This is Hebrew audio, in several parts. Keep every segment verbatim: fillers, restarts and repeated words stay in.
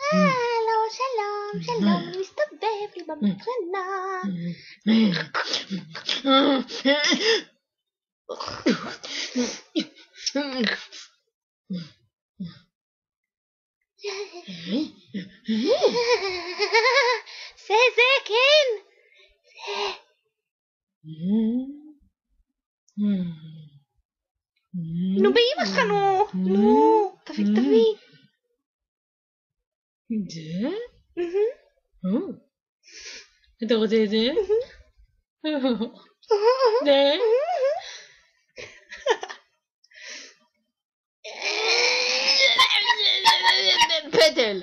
הלו, שלום, שלום, הוא מסתובב לי במקרנה. זה, זה, כן. זה. נו, באמא שלך, נו. נו, תביא, תביא. זה? אתה רוצה את זה? זה? פטל.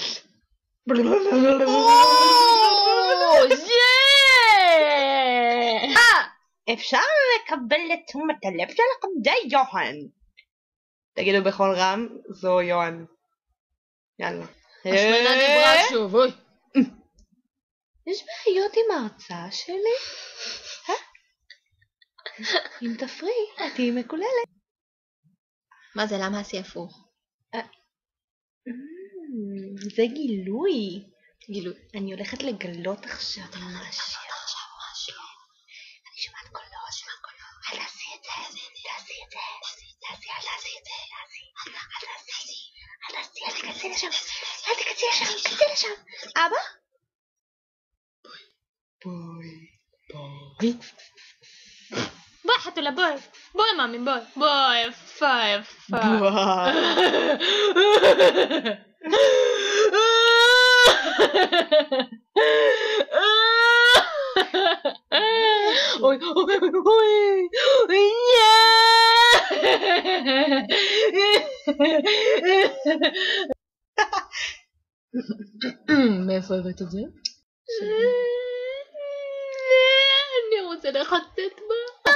זה! אפשר לקבל את תשומת הלב שלכם? זה יוהן. תגידו בכל רם, זו יוהן. יאללה. השמנה דיברה שוב, אוי. יש בעיות עם ההרצאה שלי? אם תפריעי, את תהיי מקוללת. מה זה? למה עשי הפוך? זה גילוי. גילוי. אני הולכת לגלות עכשיו משהו. אני שומעת קולות, שומעת קולות. אל תעשי את זה, תעשי את זה. תעשי, אל תעשי את זה, תעשי. אל תעשי, אל תעשי, אל תקצי לשם. אל תקצי לשם, תקצי לשם. אבא? בואי. בואי. בואי חתולה, בואי. בואי מאמי, בואי. בואי, יפה, יפה. בואי. אוי, אוי, אוי, אוי, מאיפה הבאת את זה? אני רוצה לחטט בה.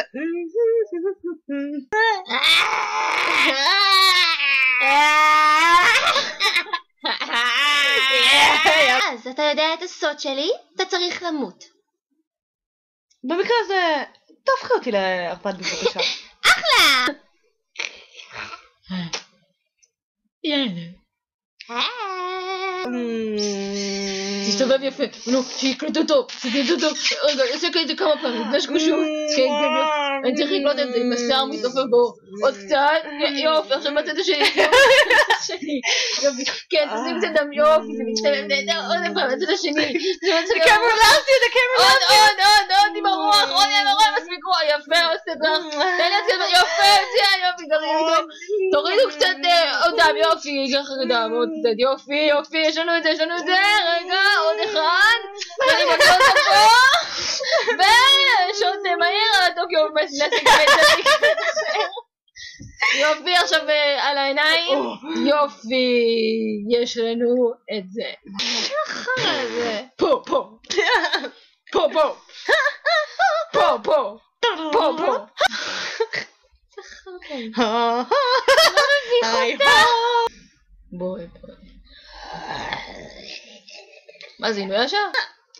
אז אתה יודע את הסוד שלי? אתה צריך למות. במקרה הזה, תהפכי אותי לערפד בבקשה. אחלה! יאללה. תסתובב יפה, נו, שיקלטו טוב, שיקלטו טוב, רגע, עושה את זה כמה פעמים, זה שקושות, אני צריך לקלוט את זה עם השיער מסתובב בו, עוד קצת, יופי, עכשיו בצד השני, יופי, כן, תשים קצת דם, יופי, זה מצטלם, עוד פעם, בצד השני, זה קמרלסי, זה קמרלסי, עוד, עוד, עוד, עוד עם הרוח, עוד עם הרוח, מספיק רוח, יפה, עושה את לך, תן לי את זה, יפה, זה, יופי, תורידו קצת עוד דם, יופי, ככה דם, עוד קצת, יופי, יופי, יש לנו את זה, יש לנו את זה, רגע, עוד אחד, ואני מגיע אותו פה, ויש עוד מהיר, הטוקיו מסלסק וצדיק, יופי, עכשיו על העיניים, יופי, יש לנו את זה, ככה זה, פה, פה, פה, פה, פה, פה, פה, פה, לא מביך אותה, בואי, בואי, מה זה, עינוי ישר?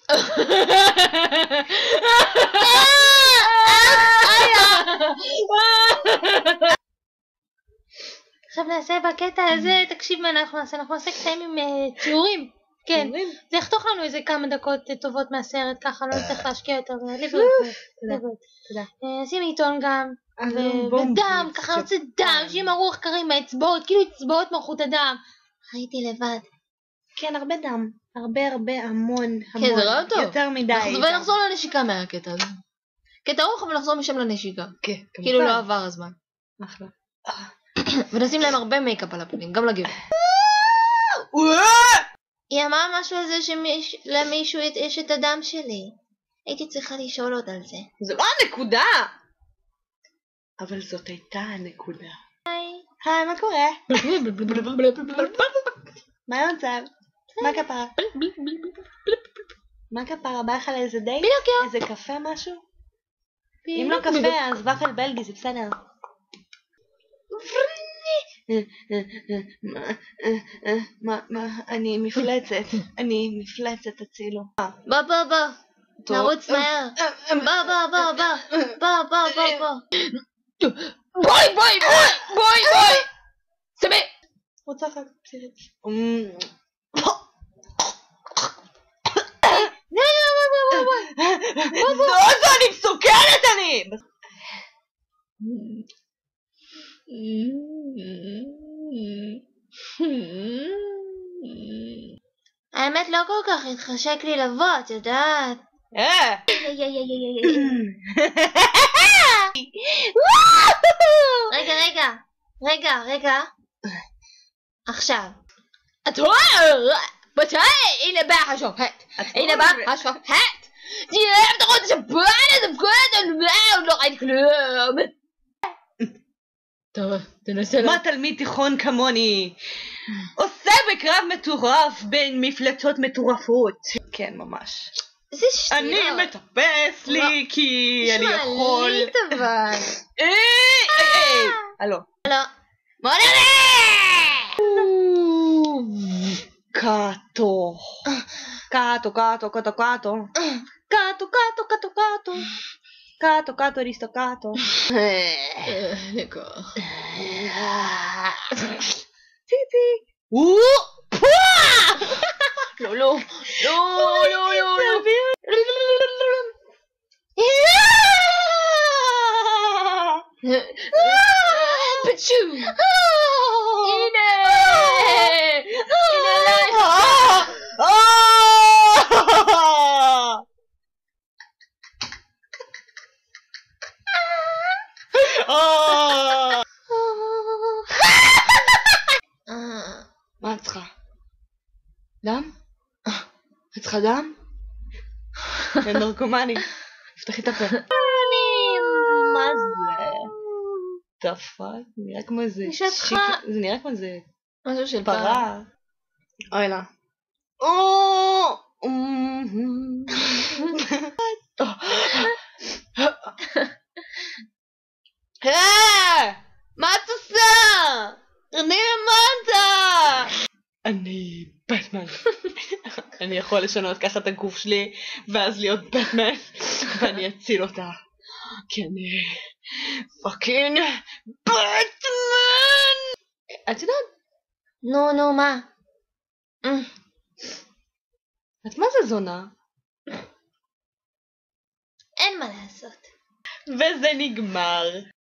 עכשיו נעשה בקטע הזה, תקשיב מה אנחנו נעשה, אנחנו נעשה קטעים עם ציורים, כן, זה יחתוך לנו איזה כמה דקות טובות מהסרט, ככה לא צריך להשקיע יותר, לבריאות, לבריאות, שים עיתון גם, ודם, ככה רוצה דם, שיהיה מרוח קרים מהאצבעות, כאילו אצבעות מרחו את הדם, ראיתי לבד. כן, הרבה דם, הרבה הרבה המון המון, כן, זה רעיון טוב, יותר מדי. ונחזור לנשיקה מהקטע הזה, קטע ארוך אבל נחזור משם לנשיקה, כאילו לא עבר הזמן. אחלה. ונשים להם הרבה מייקאפ על הפנים, גם לגבר. היא אמרה משהו על זה שלמישהו יש את הדם שלי. הייתי צריכה לשאול עוד על זה. זו לא הנקודה! אבל זאת הייתה הנקודה. היי. היי, מה קורה? מה המצב? מה כפרה? מה כפרה? בא לך לאיזה דייט? איזה קפה משהו? אם לא קפה אז ופל בלגי, זה בסדר. מה, מה, אני מפלצת, אני מפלצת, תצילו. בוא, בוא, בוא, נרוץ מהר. בוא, בוא, בוא, בוא, בוא, בוא, בוא, בוא. בואי, בואי, בואי, בואי, בואי. סמי. רוצה אחר כך פסיכית. זו, אני מסוכנת אני! האמת לא כל כך התחשק לי לבוא, את יודעת? אה! רגע, רגע, רגע, רגע. עכשיו. את רואה? מתי? הנה בא השופט. הנה בא השופט. תראה, אתה רואה את השפעת, את הפקעת, עוד לא ראיתי כלום. טוב, תנסה. מה תלמיד תיכון כמוני עושה בקרב מטורף בין מפלצות מטורפות? כן, ממש. זה שטויות. אני מטפס לי כי אני יכול... שמעלית אבל. היי, היי, הלו. הלו. בוא נראה! קאטו. קאטו, קאטו, קאטו, קאטו. קאטו, קאטו, קאטו, קאטו. קאטו, קאטו, ליסטו, קאטו. לכוח. ציצי. לא, לא. לא, לא, לא, לא. פצ'ו. הנה. הנה לך. מה את צריכה? דם? את צריכה דם? אין נרקומני. פתחי את הפה. מה זה? תפק? נראה כמו זה. זה נראה כמו זה. משהו של פרה. אוי לה. מה את עושה? אני למטה. אני בטמן. אני יכול לשנות ככה את הגוף שלי ואז להיות בטמן ואני אציל אותה כי אני פאקינג בטמן. את יודעת? נו נו מה? את מה זה זונה? אין מה לעשות. וזה נגמר.